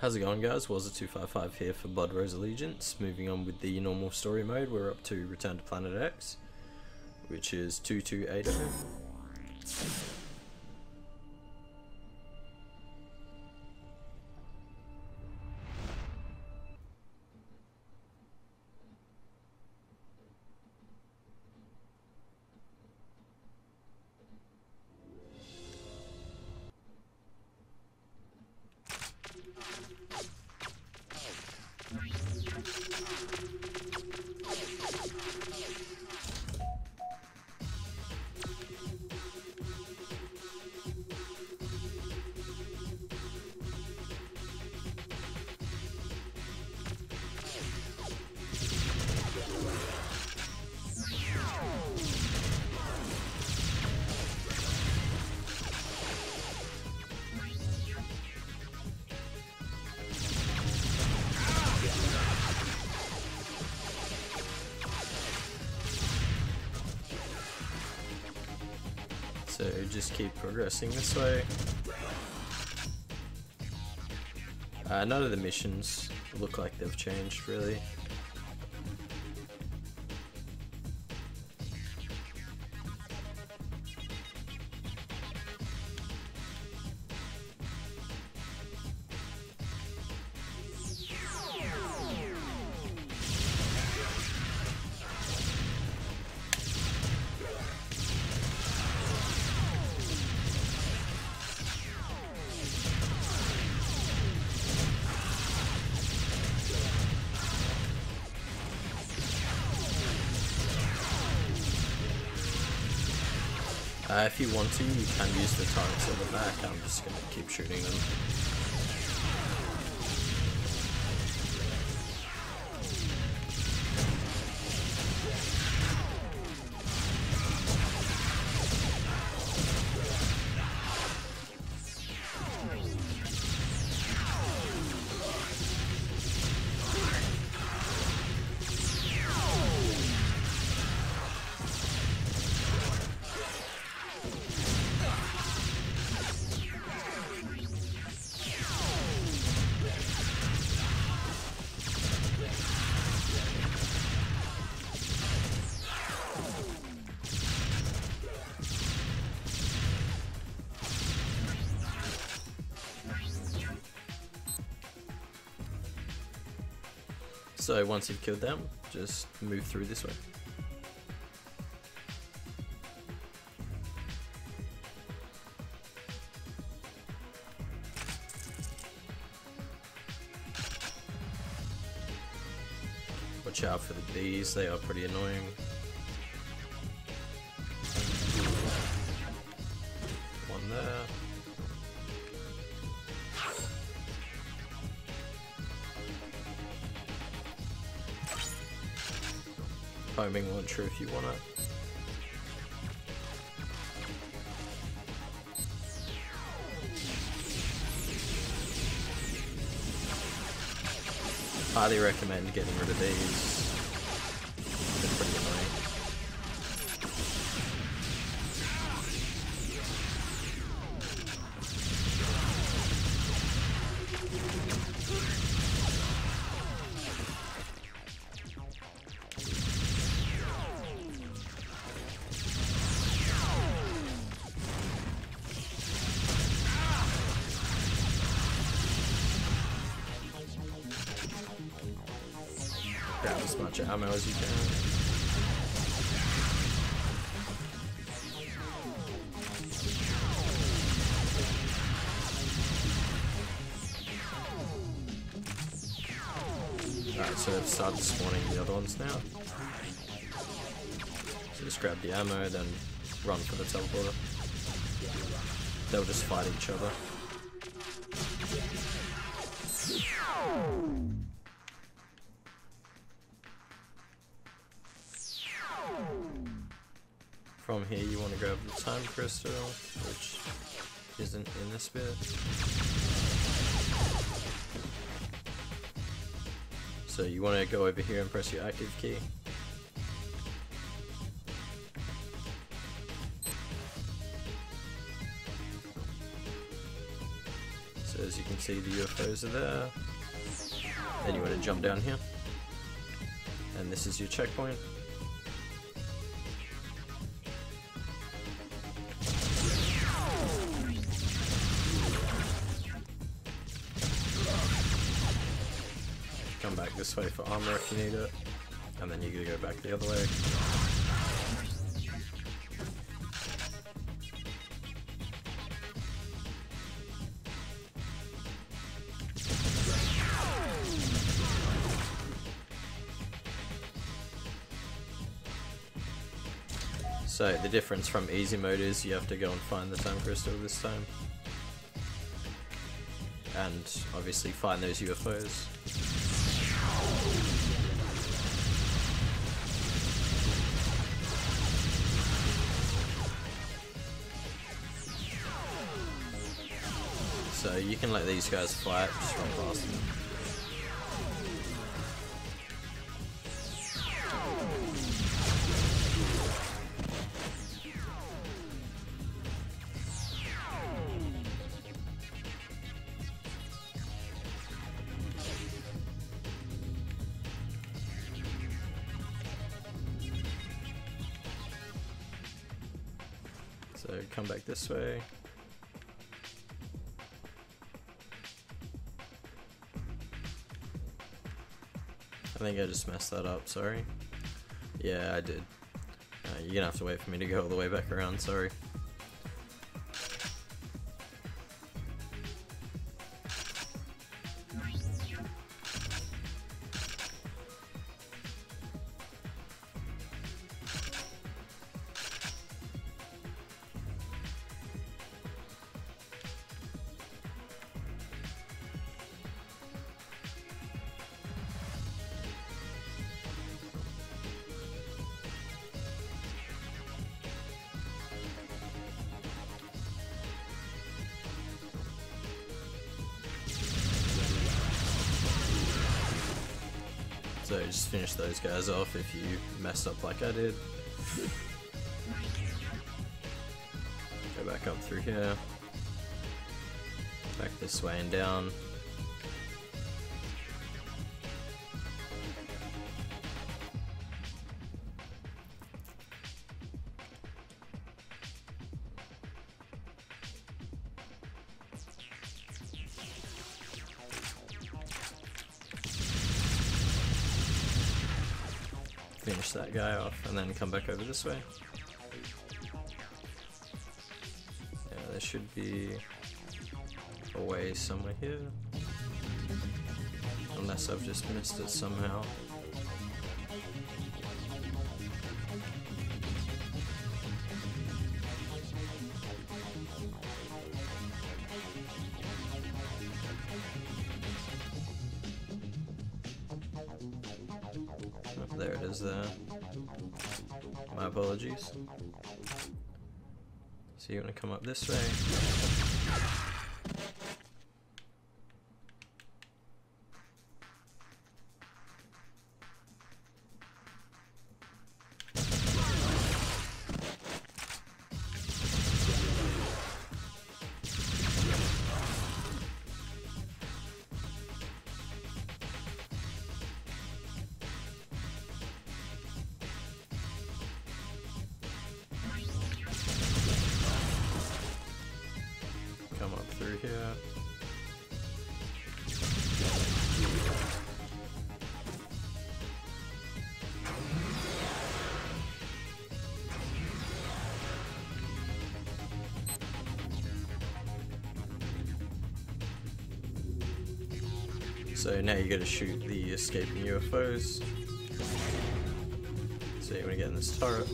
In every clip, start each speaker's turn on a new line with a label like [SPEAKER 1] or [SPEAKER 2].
[SPEAKER 1] How's it going, guys? Wazza255 here for Blood Rose Allegiance. Moving on with the normal story mode, we're up to Return to Planet X, which is 2280. So just keep progressing this way. None of the missions look like they've changed really. If you want to, you can use the turrets at the back. I'm just going to keep shooting them. So once you've killed them, just move through this way. Watch out for the bees, they are pretty annoying. One there. Homing launcher if you want it. Highly recommend getting rid of these. They're pretty annoying. Grab as much ammo as you can. Alright, so I've started spawning the other ones now. So just grab the ammo, then run for the teleporter. They'll just fight each other. From here you want to grab the time crystal, which isn't in this bit. So you want to go over here and press your active key. So So as you can see, the UFOs are there. Then you want to jump down here. And this is your checkpoint. Come back this way for armor if you need it. And then you're going to go back the other way. So the difference from easy mode is you have to go and find the time crystal this time. And obviously find those UFOs. So you can let these guys fight, just run past them. So come back this way. I think I just messed that up, sorry. Yeah, I did. You're gonna have to wait for me to go all the way back around, sorry. So just finish those guys off if you messed up like I did. Go back up through here. Back this way and down. Finish that guy off and then come back over this way. Yeah, there should be a way somewhere here. Unless I've just missed it somehow. There it is there. My apologies. So you want to come up this way. Come up through here. So now you gotta shoot the escaping UFOs. So you wanna get in this turret.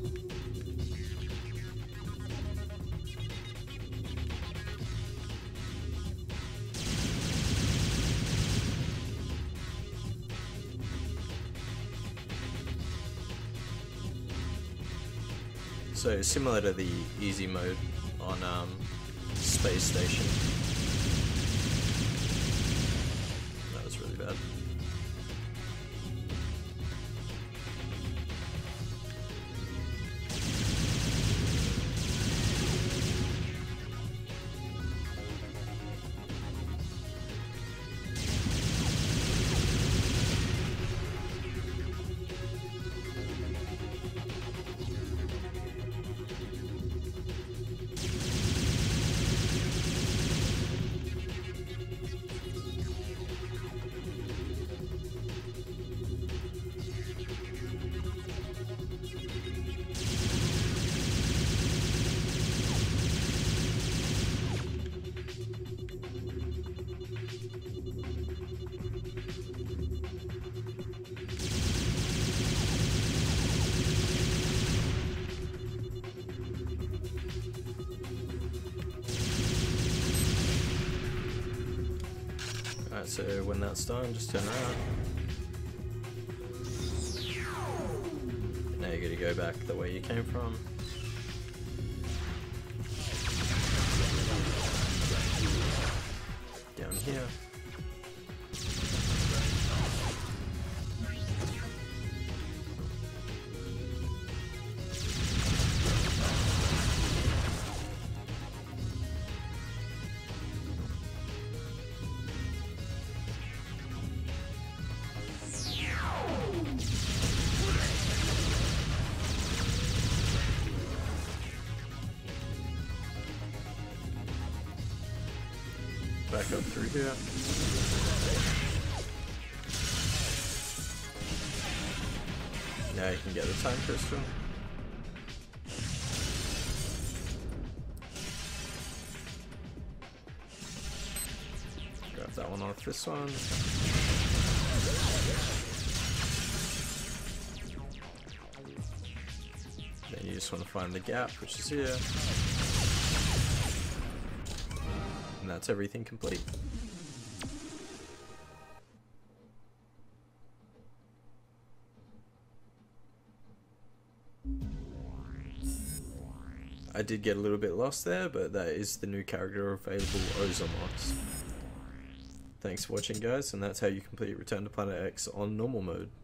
[SPEAKER 1] So similar to the easy mode on Space Station. That was really bad. Alright, so when that's done, just turn around. Now you're gonna go back the way you came from. Down here. Back up through here. Now you can get the time crystal. Grab that one off this one. Then you just want to find the gap, which is here. And that's everything complete. I did get a little bit lost there, but that is the new character available, Ozomox. Thanks for watching, guys, and that's how you complete Return to Planet X on normal mode.